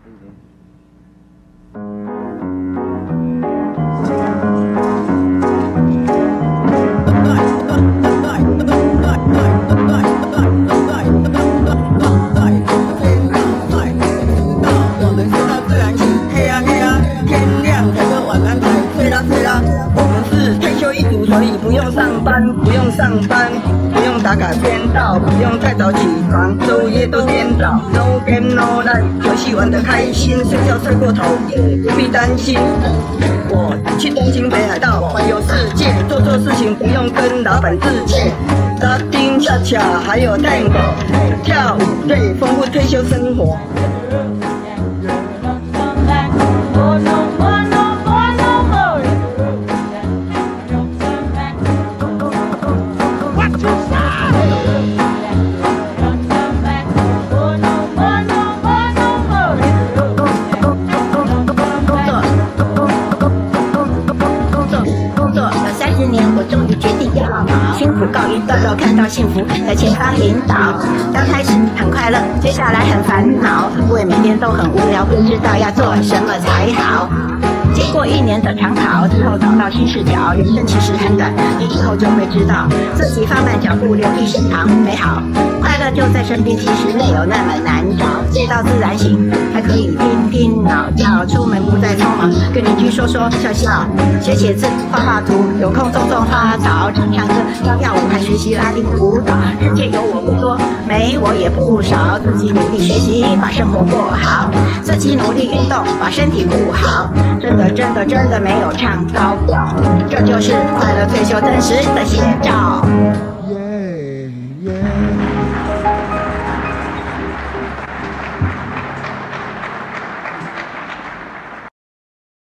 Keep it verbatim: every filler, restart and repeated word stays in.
所以不用上班，不用上班，不用打卡签到，不用太早起床，昼夜都颠倒。No game no life， 游戏玩得开心，睡觉睡过头也不必担心。我去东京北海道环游世界，做错事情不用跟老板致歉。拉丁恰恰还有 Tango， 跳舞对丰富退休生活。 辛苦告一段落，看到幸福在前方引导。刚开始很快乐，接下来很烦恼，因为每天都很无聊，不知道要做什么才好。经过一年的长跑之后，找到新视角，人生其实很短，你以后就会知道，自己放慢脚步，留意身旁美好。快乐就在身边，其实没有那么难找。睡到自然醒，还可以听听老调，出门不再匆忙，跟邻居说说笑笑，写写字，画画图，有空种种花草，唱唱歌，跳跳舞，还学习拉丁舞蹈。世界有我不多，没我也不少，自己努力学习，把生活过好，自己努力运动，把身体顾好。真的真的真的没有唱高调，这就是快乐退休真实的写照。